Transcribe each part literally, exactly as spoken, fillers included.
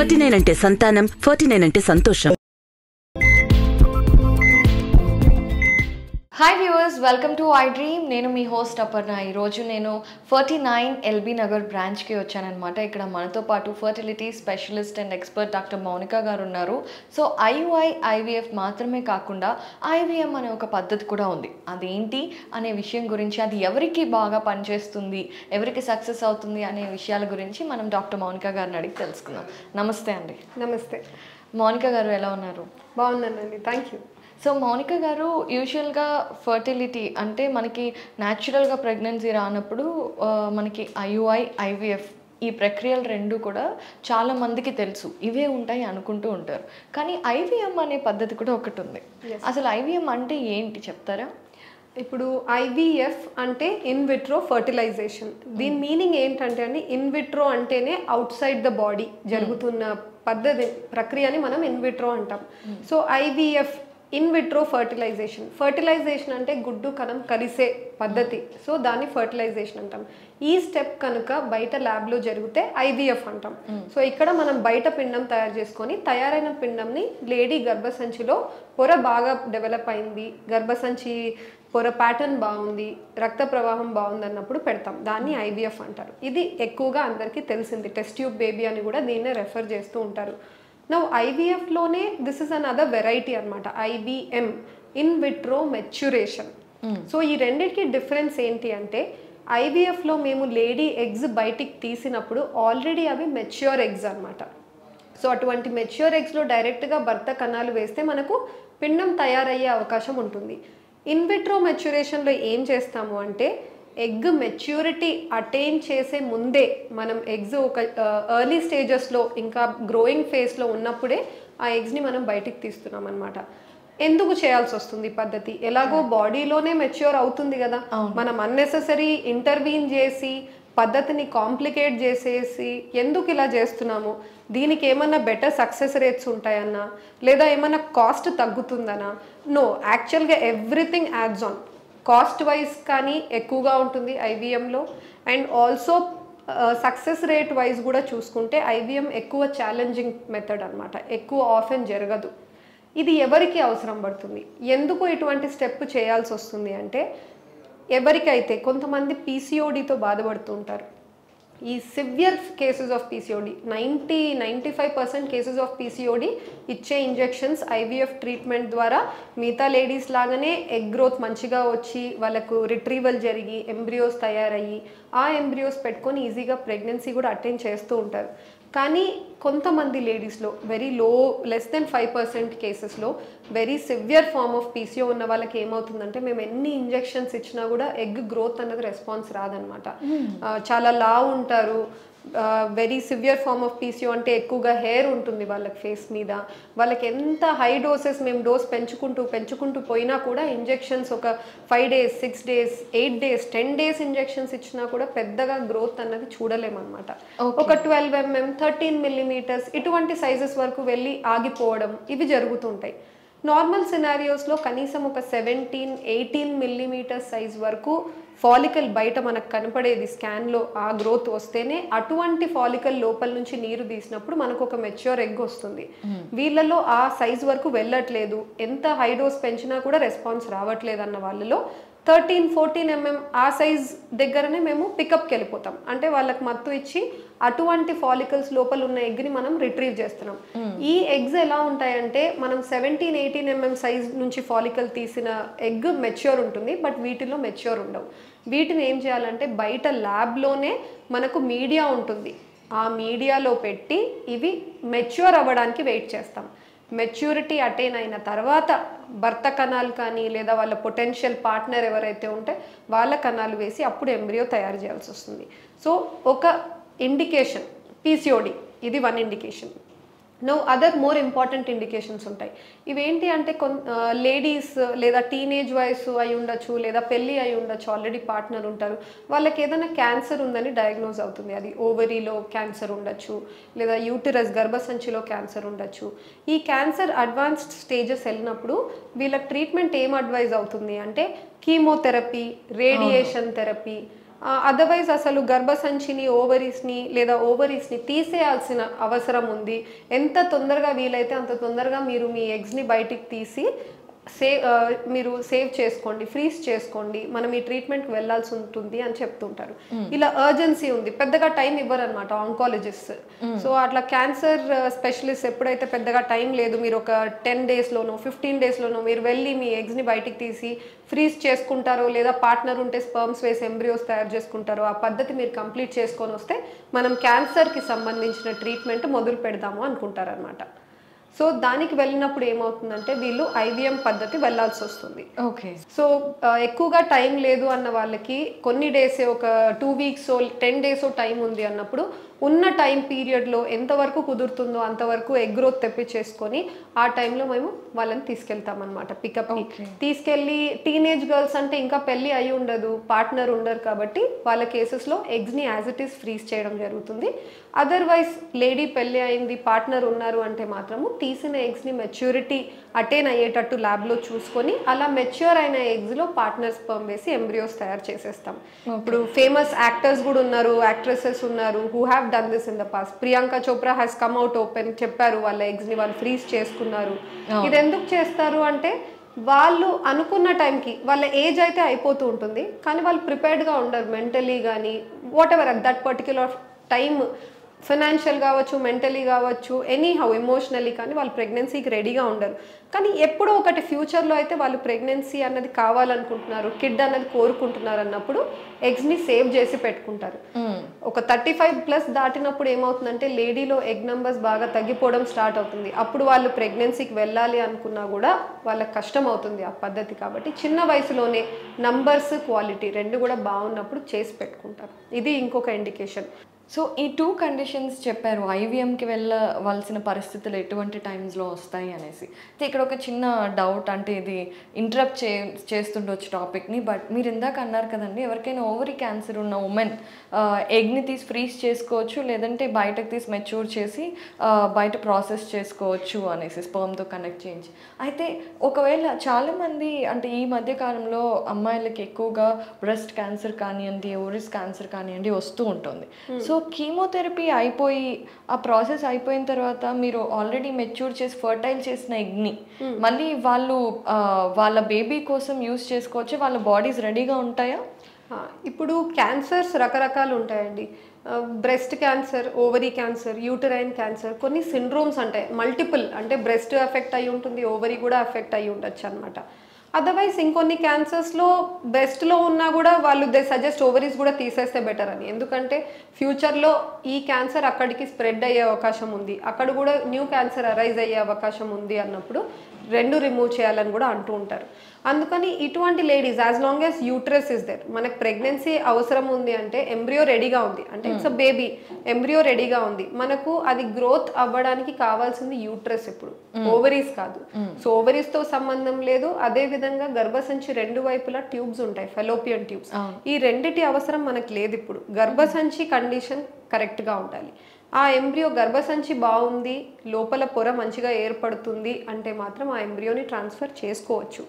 Forty nine అంటే సంతానం, forty nine అంటే సంతోషం. Hi viewers, welcome to I dream. నేను మీ హోస్ట్ అపర్ణ. ఈరోజు నేను ఫార్టీ నైన్ ఎల్బీ నగర్ బ్రాంచ్కి వచ్చానమాట. ఇక్కడ మనతో పాటు fertility specialist and expert doctor Mounika garu ఉన్నారు. సో ఐయుఐ ఐవీఎఫ్ మాత్రమే కాకుండా ఐవీఎం అనే ఒక పద్ధతి కూడా ఉంది. అదేంటి అనే విషయం గురించి, అది ఎవరికి బాగా పనిచేస్తుంది, ఎవరికి సక్సెస్ అవుతుంది అనే విషయాల గురించి మనం డాక్టర్ మౌనిక గారిని అడిగి తెలుసుకుందాం. నమస్తే అండి. నమస్తే మౌనిక గారు, ఎలా ఉన్నారు? బాగున్నానండి, థ్యాంక్ యూ. సో మౌనిక గారు, యూజువల్గా ఫర్టిలిటీ అంటే మనకి న్యాచురల్గా ప్రెగ్నెన్సీ రానప్పుడు మనకి ఐయుఐ ఐవీఎఫ్ ఈ ప్రక్రియలు రెండు కూడా చాలా మందికి తెలుసు, ఇవే ఉంటాయి అనుకుంటూ ఉంటారు. కానీ ఐవీఎం అనే పద్ధతి కూడా ఒకటి ఉంది. అసలు ఐవీఎం అంటే ఏంటి చెప్తారా? ఇప్పుడు ఐవీఎఫ్ అంటే ఇన్ విట్రో ఫర్టిలైజేషన్. దీని మీనింగ్ ఏంటంటే అండి, ఇన్ విట్రో అంటేనే అవుట్ సైడ్ ద బాడీ జరుగుతున్న పద్ధతి ప్రక్రియని మనం ఇన్ విట్రో అంటాం. So IVF in vitro fertilization. Fertilization అంటే గుడ్డు కణం కలిసే పద్ధతి, సో దాన్ని ఫర్టిలైజేషన్ అంటాం. ఈ స్టెప్ కనుక బయట ల్యాబ్లో జరిగితే ఐవీఎఫ్ అంటాం. సో ఇక్కడ మనం బయట పిండం తయారు చేసుకొని, తయారైన పిండంని లేడీ గర్భసంచిలో పొర బాగా డెవలప్ అయింది, గర్భసంచి పొర ప్యాటర్న్ బాగుంది, రక్త ప్రవాహం బాగుంది అన్నప్పుడు పెడతాం. దాన్ని ఐవీఎఫ్ అంటారు. ఇది ఎక్కువగా అందరికీ తెలిసింది. టెస్ట్ ట్యూబ్ బేబీ అని కూడా దీన్నే రెఫర్ చేస్తూ ఉంటారు. నౌ ఐవీఎఫ్లోనే this is another variety అనమాట, IVM, in vitro maturation. So ఈ రెండింటికి డిఫరెన్స్ ఏంటి అంటే, ఐవీఎఫ్లో మేము లేడీ ఎగ్స్ బయటికి తీసినప్పుడు ఆల్రెడీ అవి మెచ్యూర్ ఎగ్స్ అనమాట. సో అటువంటి మెచ్యూర్ ఎగ్స్లో డైరెక్ట్గా భర్త కణాలు వేస్తే మనకు పిండం తయారయ్యే అవకాశం ఉంటుంది. ఇన్ విట్రో మెచ్యురేషన్లో ఏం చేస్తాము అంటే, ఎగ్ మెచ్యూరిటీ అటైన్ చేసే ముందే మనం ఎగ్స్ ఒక ఎర్లీ స్టేజెస్లో ఇంకా గ్రోయింగ్ ఫేజ్లో ఉన్నప్పుడే ఆ ఎగ్స్ని మనం బయటికి తీస్తున్నాం అనమాట. ఎందుకు చేయాల్సి వస్తుంది ఈ పద్ధతి? ఎలాగో బాడీలోనే మెచ్యూర్ అవుతుంది కదా, మనం అన్నెసెసరీ ఇంటర్వీన్ చేసి పద్ధతిని కాంప్లికేట్ చేసేసి ఎందుకు ఇలా చేస్తున్నాము? దీనికి ఏమన్నా బెటర్ సక్సెస్ రేట్స్ ఉంటాయన్నా, లేదా ఏమన్నా కాస్ట్ తగ్గుతుందనా? నో, యాక్చువల్గా everything adds on. Cost wise కానీ ఎక్కువగా ఉంటుంది ఐవీఎంలో, and also success rate wise కూడా చూసుకుంటే ఐవీఎం ఎక్కువ ఛాలెంజింగ్ మెథడ్ అనమాట, ఎక్కువ ఆఫెన్ జరగదు. ఇది ఎవరికి అవసరం పడుతుంది, ఎందుకు ఇటువంటి స్టెప్ చేయాల్సి వస్తుంది అంటే, ఎవరికైతే కొంతమంది పీసీఓడితో బాధపడుతూ ఉంటారు. ఈ severe cases of PCOD, ninety ninety five percent cases of PCOD ఇచ్చే ఇంజెక్షన్స్ ఐవీఎఫ్ ట్రీట్మెంట్ ద్వారా మిగతా లేడీస్ లాగానే ఎగ్ గ్రోత్ మంచిగా వచ్చి వాళ్ళకు రిట్రీవల్ జరిగి ఎంబ్రియోస్ తయారయ్యి ఆ ఎంబ్రియోస్ పెట్టుకొని ఈజీగా ప్రెగ్నెన్సీ కూడా అటెండ్ చేస్తూ ఉంటారు. కానీ కొంతమంది లేడీస్లో very low, less than five percent కేసెస్లో very severe form of PCO ఉన్న వాళ్ళకి ఏమవుతుందంటే, మేము ఎన్ని ఇంజెక్షన్స్ ఇచ్చినా కూడా ఎగ్ గ్రోత్ అన్నది రెస్పాన్స్ రాదనమాట. చాలా లావు ఉంటారు. Very severe form of PCO అంటే ఎక్కువగా హెయిర్ ఉంటుంది వాళ్ళకి ఫేస్ మీద. వాళ్ళకి ఎంత హై డోసెస్ మేము డోస్ పెంచుకుంటూ పెంచుకుంటూ పోయినా కూడా ఇంజెక్షన్స్ ఒక five days six days eight days ten days injections ఇచ్చినా కూడా పెద్దగా గ్రోత్ అన్నది చూడలేమన్నమాట. ఒక ట్వెల్వ్ ఎంఎం థర్టీన్ మిల్లీమీటర్స్ ఇటువంటి సైజెస్ వరకు వెళ్ళి ఆగిపోవడం ఇవి జరుగుతుంటాయి. నార్మల్ సినారియోస్లో కనీసం ఒక సెవెంటీన్ ఎయిటీన్ మిల్లీమీటర్ సైజ్ వరకు ఫాలికల్ బయట మనకు కనపడేది స్కాన్లో ఆ గ్రోత్ వస్తేనే, అటువంటి ఫాలికల్ లోపల నుంచి నీరు తీసినప్పుడు మనకు ఒక మెచ్యూర్ ఎగ్ వస్తుంది. వీళ్ళలో ఆ సైజ్ వరకు వెళ్ళట్లేదు, ఎంత హై డోస్ పెంచినా కూడా రెస్పాన్స్ రావట్లేదు అన్న వాళ్ళలో థర్టీన్ ఫోర్టీన్ ఎంఎం ఆ సైజ్ దగ్గరనే మేము పికప్కి వెళ్ళిపోతాం. అంటే వాళ్ళకి మత్తు ఇచ్చి అటువంటి ఫాలికల్స్ లోపల ఉన్న ఎగ్ని మనం రిట్రీవ్ చేస్తున్నాం. ఈ ఎగ్స్ ఎలా ఉంటాయంటే, మనం సెవెంటీన్ ఎయిటీన్ ఎంఎం సైజ్ నుంచి ఫాలికల్ తీసిన ఎగ్ మెచ్యూర్ ఉంటుంది, బట్ వీటిలో మెచ్యూర్ ఉండవు. వీటిని ఏం చేయాలంటే, బయట ల్యాబ్లోనే మనకు మీడియా ఉంటుంది, ఆ మీడియాలో పెట్టి ఇవి మెచ్యూర్ అవ్వడానికి వెయిట్ చేస్తాం. మెచ్యూరిటీ అటైన్ అయిన తర్వాత భర్త కణాలు కానీ లేదా వాళ్ళ పొటెన్షియల్ పార్ట్నర్ ఎవరైతే ఉంటే వాళ్ళ కణాలు వేసి అప్పుడు ఎంబ్రియో తయారు చేయాల్సి వస్తుంది. సో ఒక ఇండికేషన్ పీసీఓడి, ఇది one indication. No other more important indications ఉంటాయి. ఇవేంటి అంటే, కొన్ లేడీస్ లేదా టీనేజ్ వయసు అయి ఉండొచ్చు, లేదా పెళ్ళి అయి ఉండొచ్చు, ఆల్రెడీ పార్ట్నర్ ఉంటారు, వాళ్ళకి ఏదైనా క్యాన్సర్ ఉందని డయాగ్నోజ్ అవుతుంది. అది ఓవరీలో క్యాన్సర్ ఉండొచ్చు, లేదా యూటరస్ గర్భసంచిలో క్యాన్సర్ ఉండొచ్చు. ఈ క్యాన్సర్ అడ్వాన్స్డ్ స్టేజెస్ వెళ్ళినప్పుడు వీళ్ళకి ట్రీట్మెంట్ ఏం అడ్వైజ్ అవుతుంది అంటే, కీమోథెరపీ, రేడియేషన్ థెరపీ, అదర్వైజ్ అసలు గర్భసంచిని ఓవరీస్ని లేదా ఓవరీస్ని తీసేయాల్సిన అవసరం ఉంది. ఎంత తొందరగా వీలైతే అంత తొందరగా మీరు మీ ఎగ్స్ని బయటికి తీసి సేవ్ మీరు సేవ్ చేసుకోండి, ఫ్రీజ్ చేసుకోండి, మనం ఈ ట్రీట్మెంట్కి వెళ్ళాల్సి ఉంటుంది అని చెప్తుంటారు. ఇలా అర్జెన్సీ ఉంది, పెద్దగా టైం ఇవ్వరు అనమాట ఆంకాలజిస్ట్. సో అట్లా క్యాన్సర్ స్పెషలిస్ట్ ఎప్పుడైతే పెద్దగా టైం లేదు, మీరు ఒక టెన్ డేస్లోనో ఫిఫ్టీన్ డేస్లోనో మీరు వెళ్ళి మీ ఎగ్స్ని బయటికి తీసి ఫ్రీజ్ చేసుకుంటారో లేదా పార్ట్నర్ ఉంటే స్పర్మ్స్ వేసి ఎంబ్రియోస్ తయారు చేసుకుంటారో ఆ పద్ధతి మీరు కంప్లీట్ చేసుకొని వస్తే మనం క్యాన్సర్కి సంబంధించిన ట్రీట్మెంట్ మొదలు పెడదాము అనుకుంటారనమాట. సో దానికి వెళ్ళినప్పుడు ఏమవుతుందంటే వీళ్ళు ఐవీఎం పద్ధతి వెళ్ళాల్సి వస్తుంది. ఓకే. సో ఎక్కువగా టైం లేదు అన్న వాళ్ళకి కొన్ని డేసే, ఒక two weeks ten days time ఉంది అన్నప్పుడు ఉన్న టైం పీరియడ్లో ఎంతవరకు కుదురుతుందో అంతవరకు ఎగ్ గ్రోత్ తెప్పించేసుకొని ఆ టైంలో మేము వాళ్ళని తీసుకెళ్తాం అనమాట పికప్. తీసుకెళ్ళి టీనేజ్ గర్ల్స్ అంటే ఇంకా పెళ్ళి అయి ఉండదు, పార్ట్నర్ ఉండరు కాబట్టి వాళ్ళ కేసెస్లో ఎగ్స్ని యాజ్ ఇట్ ఈస్ ఫ్రీజ్ చేయడం జరుగుతుంది. అదర్వైజ్ లేడీ పెళ్ళి అయింది, పార్ట్నర్ ఉన్నారు అంటే మాత్రము తీసిన ఎగ్స్ని మెచ్యూరిటీ అటైన్ అయ్యేటట్టు ల్యాబ్లో చూసుకొని అలా మెచ్యూర్ అయిన ఎగ్స్లో పార్ట్నర్ స్పర్మ్ వేసి ఎంబ్రియోస్ తయారు చేసేస్తాం. ఇప్పుడు ఫేమస్ యాక్టర్స్ కూడా ఉన్నారు, యాక్ట్రెసెస్ ఉన్నారు who have done this in the past. Priyanka Chopra has come out open, చెప్పారు వాళ్ళ ఎగ్స్ని వాళ్ళు ఫ్రీజ్ చేసుకున్నారు. ఇది ఎందుకు చేస్తారు అంటే వాళ్ళు అనుకున్న టైంకి వాళ్ళ ఏజ్ అయితే అయిపోతూ ఉంటుంది, కానీ వాళ్ళు ప్రిపేర్డ్గా ఉండరు మెంటలీ కానీ whatever at that particular time, financial కావచ్చు, మెంటలీ కావచ్చు, ఎనీ హౌ ఎమోషనల్లీ కానీ వాళ్ళు ప్రెగ్నెన్సీకి రెడీగా ఉండరు. కానీ ఎప్పుడో ఒకటి ఫ్యూచర్లో అయితే వాళ్ళు ప్రెగ్నెన్సీ అన్నది కావాలనుకుంటున్నారు, కిడ్ అన్నది కోరుకుంటున్నారు అన్నప్పుడు ఎగ్స్ని సేవ్ చేసి పెట్టుకుంటారు. ఒక థర్టీ ఫైవ్ ప్లస్ దాటినప్పుడు ఏమవుతుందంటే లేడీలో ఎగ్ నెంబర్స్ బాగా తగ్గిపోవడం స్టార్ట్ అవుతుంది. అప్పుడు వాళ్ళు ప్రెగ్నెన్సీకి వెళ్ళాలి అనుకున్నా కూడా వాళ్ళకి కష్టం అవుతుంది ఆ పద్ధతి. కాబట్టి చిన్న వయసులోనే నంబర్స్ క్వాలిటీ రెండు కూడా బాగున్నప్పుడు చేసి పెట్టుకుంటారు. ఇది ఇంకొక ఇండికేషన్. సో ఈ టూ కండిషన్స్ చెప్పారు, ఐవీఎంకి వెళ్ళవలసిన పరిస్థితులు ఎటువంటి టైమ్స్లో వస్తాయి అనేసి. ఇక్కడ ఒక చిన్న డౌట్, అంటే ఇది ఇంటరప్ట్ చే చేస్తుండొచ్చు టాపిక్ని, బట్ మీరు ఇందాక అన్నారు కదండి ఎవరికైనా ఓవరీ క్యాన్సర్ ఉన్న ఉమెన్ ఎగ్ని తీసి ఫ్రీజ్ చేసుకోవచ్చు, లేదంటే బయటకు తీసి మెచ్యూర్ చేసి బయట ప్రాసెస్ చేసుకోవచ్చు అనేసి స్పర్మ్తో కనెక్ట్ చేయించి. అయితే ఒకవేళ చాలామంది అంటే ఈ మధ్య కాలంలో అమ్మాయిలకి ఎక్కువగా బ్రెస్ట్ క్యాన్సర్ కానివ్వండి, ఓవరీస్ క్యాన్సర్ కానివ్వండి వస్తూ ఉంటుంది. సో కీమోథెరపీ అయిపోయి ఆ ప్రాసెస్ అయిపోయిన తర్వాత మీరు ఆల్రెడీ మెచ్యూర్ చేసి ఫర్టైల్ చేసిన ఎగ్ని మళ్ళీ వాళ్ళు వాళ్ళ బేబీ కోసం యూజ్ చేసుకోవచ్చు, వాళ్ళ బాడీస్ రెడీగా ఉంటాయా? ఇప్పుడు క్యాన్సర్స్ రకరకాలు ఉంటాయండి. Breast cancer, ovary cancer, uterine cancer, కొన్ని సిండ్రోమ్స్ ఉంటాయి మల్టిపుల్, అంటే బ్రెస్ట్ ఎఫెక్ట్ అయి ఉంటుంది, ఓవరీ కూడా ఎఫెక్ట్ అయి ఉండొచ్చు అనమాట. అదర్వైజ్ ఇంకొన్ని క్యాన్సర్స్లో బ్రెస్ట్లో ఉన్నా కూడా వాళ్ళు దే సజెస్ట్ ఓవరీస్ కూడా తీసేస్తే బెటర్ అని. ఎందుకంటే ఫ్యూచర్లో ఈ క్యాన్సర్ అక్కడికి స్ప్రెడ్ అయ్యే అవకాశం ఉంది, అక్కడ కూడా న్యూ క్యాన్సర్ అరైజ్ అయ్యే అవకాశం ఉంది అన్నప్పుడు రెండు రిమూవ్ చేయాలని కూడా అంటూ ఉంటారు. అందుకని ఇటువంటి ladies as long as uterus is there, మనకు ప్రెగ్నెన్సీ అవసరం ఉంది అంటే ఎంబ్రియో రెడీగా ఉంది అంటే ఇట్స్ అ బేబీ, ఎంబ్రియో రెడీగా ఉంది, మనకు అది గ్రోత్ అవ్వడానికి కావాల్సింది యూట్రస్, ఇప్పుడు ఓవరీస్ కాదు. సో ఓవరీస్తో సంబంధం లేదు. అదే విధంగా గర్భసంచి రెండు వైపులా ట్యూబ్స్ ఉంటాయి, ఫెలోపియన్ ట్యూబ్స్, ఈ రెండిటి అవసరం మనకు లేదు. ఇప్పుడు గర్భసంచి కండిషన్ కరెక్ట్గా ఉండాలి. ఆ ఎంబ్రియో గర్భసంచి బాగుంది, లోపల పొర మంచిగా ఏర్పడుతుంది అంటే మాత్రం ఆ ఎంబ్రియోని ట్రాన్స్ఫర్ చేసుకోవచ్చు.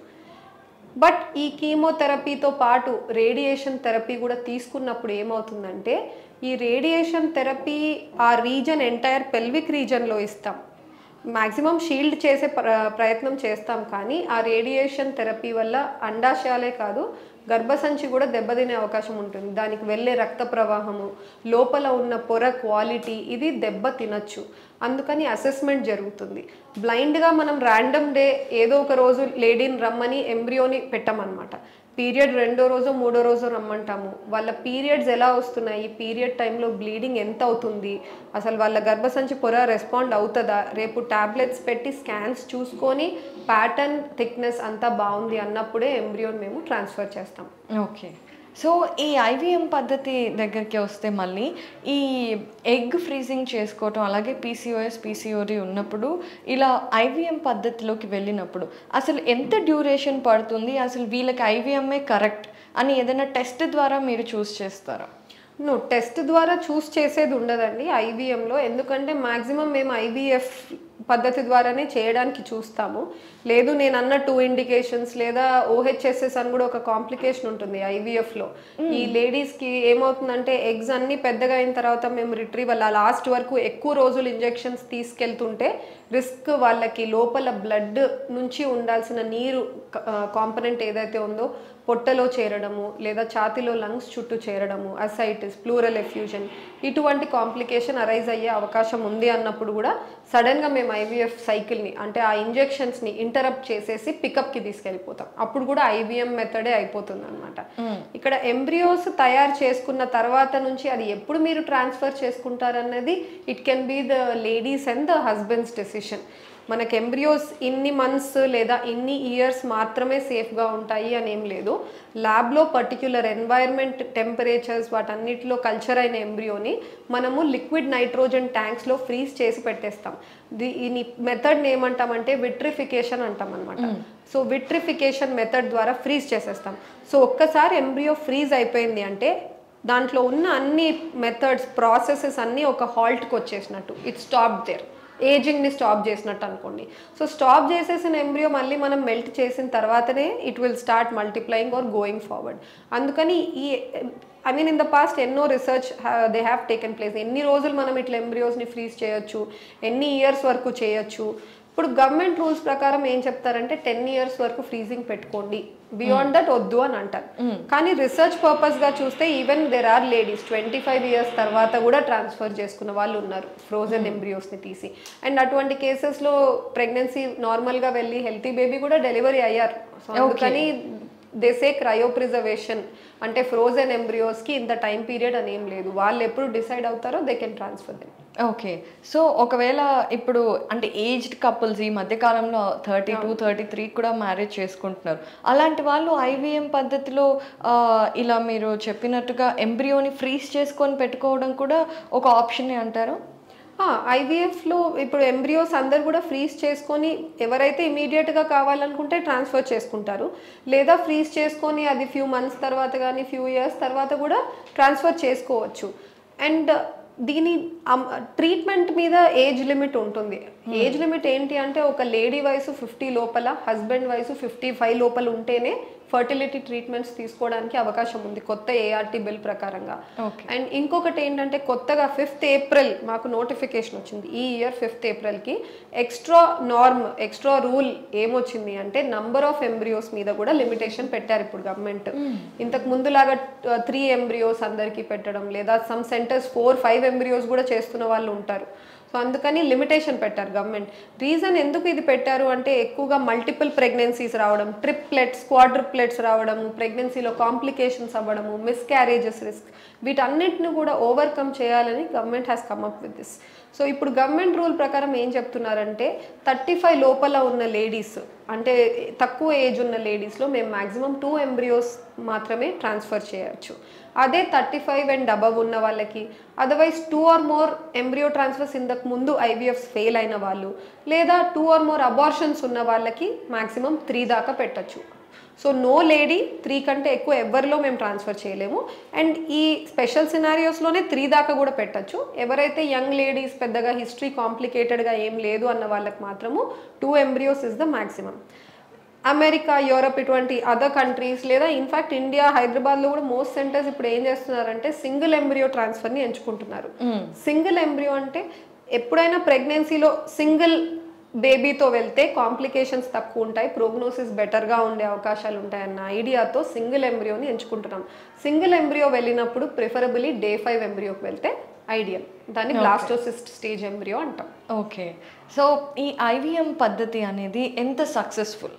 బట్ ఈ కీమోథెరపీతో పాటు రేడియేషన్ థెరపీ కూడా తీసుకున్నప్పుడు ఏమవుతుందంటే ఈ రేడియేషన్ థెరపీ ఆ రీజన్ ఎంటైర్ పెల్విక్ రీజన్లో ఇస్తాం, మ్యాక్సిమం షీల్డ్ చేసే ప్రయత్నం చేస్తాం. కానీ ఆ రేడియేషన్ థెరపీ వల్ల అండాశయాలే కాదు గర్భసంచి కూడా దెబ్బతినే అవకాశం ఉంటుంది. దానికి వెళ్ళే రక్త ప్రవాహము, లోపల ఉన్న పొర క్వాలిటీ ఇది దెబ్బ తినచ్చు. అందుకని అసెస్మెంట్ జరుగుతుంది. బ్లైండ్గా మనం ర్యాండమ్ డే ఏదో ఒక రోజు లేడీని రమ్మని ఎంబ్రియోని పెట్టమన్నమాట. పీరియడ్ రెండో రోజు మూడో రోజు రమ్మంటాము. వాళ్ళ పీరియడ్స్ ఎలా వస్తున్నాయి, పీరియడ్ టైంలో బ్లీడింగ్ ఎంత అవుతుంది, అసలు వాళ్ళ గర్భసంచి పొర రెస్పాండ్ అవుతుందా, రేపు ట్యాబ్లెట్స్ పెట్టి స్కాన్స్ చూసుకొని ప్యాటర్న్ థిక్నెస్ అంతా బాగుంది అన్నప్పుడే ఎంబ్రియోని మేము ట్రాన్స్ఫర్ చేస్తాం. ఓకే. సో ఈ ఐవీఎం పద్ధతి దగ్గరికి వస్తే మళ్ళీ ఈ ఎగ్ ఫ్రీజింగ్ చేసుకోవటం, అలాగే పీసీఓఎస్ పీసీఓడి ఉన్నప్పుడు ఇలా ఐవీఎం పద్ధతిలోకి వెళ్ళినప్పుడు అసలు ఎంత డ్యూరేషన్ పడుతుంది, అసలు వీళ్ళకి ఐవీఎంఏ కరెక్ట్ అని ఏదైనా టెస్ట్ ద్వారా మీరు చూస్ చేస్తారా? నో టెస్ట్ ద్వారా చూస్ చేసేది ఉండదండి ఐవీఎంలో, ఎందుకంటే మ్యాక్సిమం మేము ఐవీఎఫ్ పద్ధతి ద్వారానే చేయడానికి చూస్తాము. లేదు నేను అన్న టూ ఇండికేషన్స్ లేదా ఓహెచ్ఎస్ఎస్ అని కూడా ఒక కాంప్లికేషన్ ఉంటుంది ఐవీఎఫ్లో. ఈ లేడీస్కి ఏమవుతుందంటే ఎగ్స్ అన్ని పెద్దగా అయిన తర్వాత మేము రిట్రీవల్ లాస్ట్ వరకు ఎక్కువ రోజులు ఇంజెక్షన్స్ తీసుకెళ్తుంటే రిస్క్ వాళ్ళకి లోపల బ్లడ్ నుంచి ఉండాల్సిన నీరు కాంపనెంట్ ఏదైతే ఉందో పొట్టలో చేరడము లేదా ఛాతీలో లంగ్స్ చుట్టూ చేరడము, అసైటిస్, ప్లూరల్ ఎఫ్యూజన్ ఇటువంటి కాంప్లికేషన్ అరైజ్ అయ్యే అవకాశం ఉంది అన్నప్పుడు కూడా సడన్గా మేము ఐవీఎఫ్ సైకిల్ని అంటే ఆ ఇంజెక్షన్స్ని ఇంటరప్ట్ చేసేసి పికప్కి తీసుకెళ్ళిపోతాం. అప్పుడు కూడా ఐవీఎం మెథడే అయిపోతుంది అనమాట. ఇక్కడ ఎంబ్రియోస్ తయారు చేసుకున్న తర్వాత నుంచి అది ఎప్పుడు మీరు ట్రాన్స్ఫర్ చేసుకుంటారన్నది it can be the ladies and the husband's decision. మనకి ఎంబ్రియోస్ ఇన్ని మంత్స్ లేదా ఇన్ని ఇయర్స్ మాత్రమే సేఫ్గా ఉంటాయి అని ఏం లేదు. ల్యాబ్లో పర్టిక్యులర్ ఎన్వైర్న్మెంట్ టెంపరేచర్స్ వాటన్నిటిలో కల్చర్ అయిన ఎంబ్రియోని మనము లిక్విడ్ నైట్రోజన్ ట్యాంక్స్లో ఫ్రీజ్ చేసి పెట్టేస్తాం. దీని మెథడ్ని ఏమంటామంటే విట్రిఫికేషన్ అంటాం అనమాట. సో విట్రిఫికేషన్ మెథడ్ ద్వారా ఫ్రీజ్ చేసేస్తాం. సో ఒక్కసారి ఎంబ్రియో ఫ్రీజ్ అయిపోయింది అంటే దాంట్లో ఉన్న అన్ని మెథడ్స్ ప్రాసెసెస్ అన్నీ ఒక హాల్ట్కి వచ్చేసినట్టు, ఇట్ స్టాప్ దేర్. ఏజింగ్ని స్టాప్ చేసినట్టు అనుకోండి. సో స్టాప్ చేసేసిన ఎంబ్రియో మళ్ళీ మనం మెల్ట్ చేసిన తర్వాతనే it will start multiplying or going forward. అందుకని ఈ I mean in the past ఎన్నో research they have taken place. ఎన్ని రోజులు మనం ఇట్లా ఎంబ్రియోస్ని ఫ్రీజ్ చేయొచ్చు, ఎన్ని ఇయర్స్ వరకు చేయొచ్చు. ఇప్పుడు గవర్నమెంట్ రూల్స్ ప్రకారం ఏం చెప్తారంటే టెన్ ఇయర్స్ వరకు ఫ్రీజింగ్ పెట్టుకోండి, బియాండ్ దట్ వద్దు అని అంటారు. కానీ రీసెర్చ్ పర్పస్గా చూస్తే even there are ladies twenty five years తర్వాత కూడా ట్రాన్స్ఫర్ చేసుకున్న వాళ్ళు ఉన్నారు ఫ్రోజన్ ఎంబ్రియోస్ని తీసి. అండ్ అటువంటి కేసెస్లో ప్రెగ్నెన్సీ నార్మల్గా వెళ్ళి హెల్తీ బేబీ కూడా డెలివరీ అయ్యారు. సో అందుకని దే సే క్రయో ప్రిజర్వేషన్ అంటే ఫ్రోజన్ ఎంబ్రియోస్కి ఇంత టైం పీరియడ్ అని ఏం లేదు. వాళ్ళు ఎప్పుడు డిసైడ్ అవుతారో they can transfer them. Okay. So ఒకవేళ ఇప్పుడు అంటే ఏజ్డ్ కపుల్స్ ఈ మధ్యకాలంలో థర్టీ టూ థర్టీ త్రీ కూడా మ్యారేజ్ చేసుకుంటున్నారు. అలాంటి వాళ్ళు ఐవీఎం పద్ధతిలో ఇలా మీరు చెప్పినట్టుగా ఎంబ్రియోని ఫ్రీజ్ చేసుకొని పెట్టుకోవడం కూడా ఒక ఆప్షన్ అంటారు. ఐవీఎఫ్లో ఇప్పుడు ఎంబ్రియోస్ అందరు కూడా ఫ్రీజ్ చేసుకొని ఎవరైతే ఇమీడియట్గా కావాలనుకుంటే ట్రాన్స్ఫర్ చేసుకుంటారు, లేదా ఫ్రీజ్ చేసుకొని అది ఫ్యూ మంత్స్ తర్వాత కానీ ఫ్యూ ఇయర్స్ తర్వాత కూడా ట్రాన్స్ఫర్ చేసుకోవచ్చు. అండ్ దీని ట్రీట్మెంట్ మీద ఏజ్ లిమిట్ ఉంటుంది. ఏజ్ లిమిట్ ఏంటి అంటే ఒక లేడీ వయసు ఫిఫ్టీ లోపల, హస్బెండ్ వయసు ఫిఫ్టీ ఫైవ్ లోపల ఉంటేనే ఫర్టిలిటీ ట్రీట్మెంట్స్ తీసుకోవడానికి అవకాశం ఉంది కొత్త ఏఆర్టీ బిల్ ప్రకారంగా. అండ్ ఇంకొకటి ఏంటంటే కొత్తగా ఫిఫ్త్ ఏప్రిల్ మాకు నోటిఫికేషన్ వచ్చింది. ఈ ఇయర్ ఫిఫ్త్ ఏప్రిల్కి ఎక్స్ట్రా నార్మ్ ఎక్స్ట్రా రూల్ ఏమొచ్చింది అంటే నంబర్ ఆఫ్ ఎంబ్రియోస్ మీద కూడా లిమిటేషన్ పెట్టారు ఇప్పుడు గవర్నమెంట్. ఇంతకు ముందులాగా త్రీ ఎంబ్రియోస్ అందరికీ పెట్టడం లేదా some centres four five embryos కూడా చేస్తున్న వాళ్ళు ఉంటారు. సో అందుకని లిమిటేషన్ పెట్టారు గవర్నమెంట్. రీజన్ ఎందుకు ఇది పెట్టారు అంటే ఎక్కువగా మల్టిపుల్ ప్రెగ్నెన్సీస్ రావడం, ట్రిప్లెట్స్ క్వాడ్రిప్లెట్స్ రావడము, ప్రెగ్నెన్సీలో కాంప్లికేషన్స్ అవ్వడము, మిస్క్యారేజెస్ రిస్క్, వీటన్నిటిని కూడా ఓవర్కమ్ చేయాలని government has come up with this. So ఇప్పుడు గవర్నమెంట్ రూల్ ప్రకారం ఏం చెప్తున్నారంటే థర్టీ ఫైవ్ లోపల ఉన్న లేడీస్ అంటే తక్కువ ఏజ్ ఉన్న లేడీస్లో మేము మ్యాక్సిమం టూ ఎంబ్రియోస్ మాత్రమే ట్రాన్స్ఫర్ చేయొచ్చు. అదే థర్టీ ఫైవ్ అండ్ అబవ్ ఉన్న వాళ్ళకి otherwise two or more embryo transfers ఇంతకు ముందు ఐవీఎఫ్ ఫెయిల్ అయిన వాళ్ళు లేదా టూ ఆర్ మోర్ అబార్షన్స్ ఉన్న వాళ్ళకి మ్యాక్సిమం త్రీ దాకా పెట్టచ్చు. సో నో లేడీ త్రీ కంటే ఎక్కువ ఎవరిలో మేము ట్రాన్స్ఫర్ చేయలేము. అండ్ ఈ స్పెషల్ సినారియోస్లోనే త్రీ దాకా కూడా పెట్టచ్చు. ఎవరైతే యంగ్ లేడీస్ పెద్దగా హిస్టరీ కాంప్లికేటెడ్గా ఏం లేదు అన్న వాళ్ళకి మాత్రము two embryos is the maximum. America, Europe ఇటువంటి అదర్ కంట్రీస్ లేదా ఇన్ఫాక్ట్ ఇండియా హైదరాబాద్లో కూడా మోస్ట్ సెంటర్స్ ఇప్పుడు ఏం చేస్తున్నారంటే సింగిల్ ఎంబ్రియో ట్రాన్స్ఫర్ని ఎంచుకుంటున్నారు. సింగిల్ ఎంబ్రియో అంటే ఎప్పుడైనా ప్రెగ్నెన్సీలో సింగిల్ బేబీతో వెళ్తే కాంప్లికేషన్స్ తక్కువ ఉంటాయి, ప్రోగ్నోసిస్ బెటర్గా ఉండే అవకాశాలు ఉంటాయన్న ఐడియాతో సింగిల్ ఎంబ్రియోని ఎంచుకుంటున్నాం. సింగిల్ ఎంబ్రియో వెళ్ళినప్పుడు ప్రిఫరబుల్లీ డే ఫైవ్ ఎంబ్రియోకి వెళ్తే ఐడియల్. దాన్ని బ్లాస్టోసిస్ట్ స్టేజ్ ఎంబ్రియో అంటాం. ఓకే. సో ఈ ఐవీఎం పద్ధతి అనేది ఎంత సక్సెస్ఫుల్?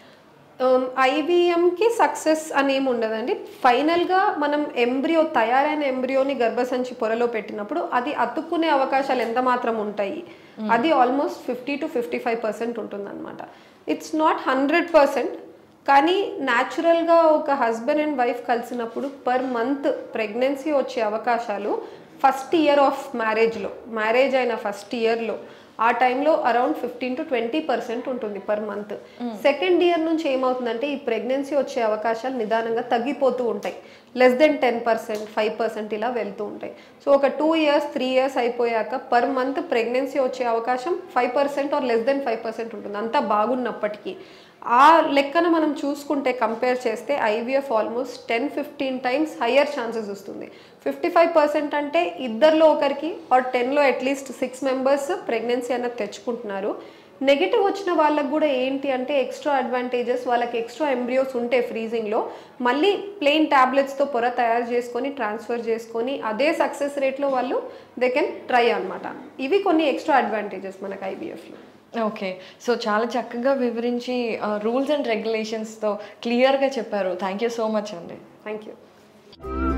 ఐవీఎంకి సక్సెస్ అని ఏమి ఉండదండి. ఫైనల్గా మనం ఎంబ్రియో తయారైన ఎంబ్రియోని గర్భసంచి పొరలో పెట్టినప్పుడు అది అతుక్కునే అవకాశాలు ఎంత మాత్రం ఉంటాయి, అది almost fifty to fifty five percent ఉంటుందన్నమాట. It's not hundred percent. కానీ న్యాచురల్గా ఒక హస్బెండ్ అండ్ వైఫ్ కలిసినప్పుడు పర్ మంత్ ప్రెగ్నెన్సీ వచ్చే అవకాశాలు ఫస్ట్ ఇయర్ ఆఫ్ మ్యారేజ్లో, మ్యారేజ్ అయిన ఫస్ట్ ఇయర్లో ఆ టైంలో around fifteen to twenty percent ఉంటుంది పర్ మంత్. సెకండ్ ఇయర్ నుంచి ఏమవుతుందంటే ఈ ప్రెగ్నెన్సీ వచ్చే అవకాశాలు నిదానంగా తగ్గిపోతూ ఉంటాయి. Less than ten percent five percent ఇలా వెళ్తూ ఉంటాయి. సో ఒక టూ ఇయర్స్ త్రీ ఇయర్స్ అయిపోయాక పర్ మంత్ ప్రెగ్నెన్సీ వచ్చే అవకాశం five percent or less than five percent ఉంటుంది, అంతా బాగున్నప్పటికీ. ఆ లెక్కన మనం చూసుకుంటే కంపేర్ చేస్తే IVF almost ten fifteen times higher chances వస్తుంది. ఫిఫ్టీ ఫైవ్ పర్సెంట్ అంటే ఇద్దరిలో ఒకరికి ఆర్ టెన్లో అట్లీస్ట్ సిక్స్ మెంబర్స్ ప్రెగ్నెన్సీ అన్నది తెచ్చుకుంటున్నారు. నెగిటివ్ వచ్చిన వాళ్ళకు కూడా ఏంటి అంటే ఎక్స్ట్రా అడ్వాంటేజెస్, వాళ్ళకి ఎక్స్ట్రా ఎంబ్రియోస్ ఉంటే ఫ్రీజింగ్లో మళ్ళీ ప్లెయిన్ ట్యాబ్లెట్స్తో పొర తయారు చేసుకొని ట్రాన్స్ఫర్ చేసుకొని అదే సక్సెస్ రేట్లో వాళ్ళు దే కెన్ ట్రై అనమాట. ఇవి కొన్ని ఎక్స్ట్రా అడ్వాంటేజెస్ మనకు ఐవీఎఫ్లో. ఓకే, సో చాలా చక్కగా వివరించి రూల్స్ అండ్ రెగ్యులేషన్స్తో క్లియర్గా చెప్పారు. థ్యాంక్ యూ సో మచ్ అండి. Thank you.